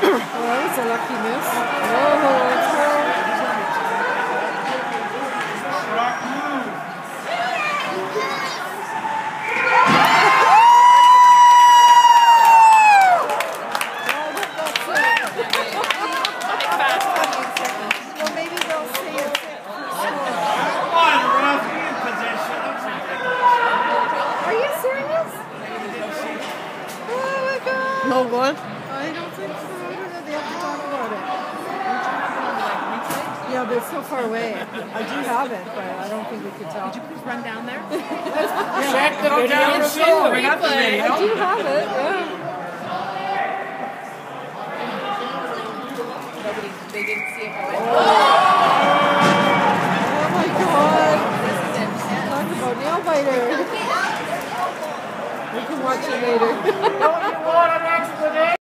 that was a lucky miss. Oh, it's her. Well, maybe they'll say it. Come on, ref, be in position. Are you serious? Oh my God. No what? I don't think so. I don't know. They have to talk about it. Yeah, but it's so far away. I do have it, but I don't think we could tell. Could you please run down there? Check the video. Bring up the video. I do have it, yeah. They didn't see it. Oh my God. Talk about nail biter. We can watch it later.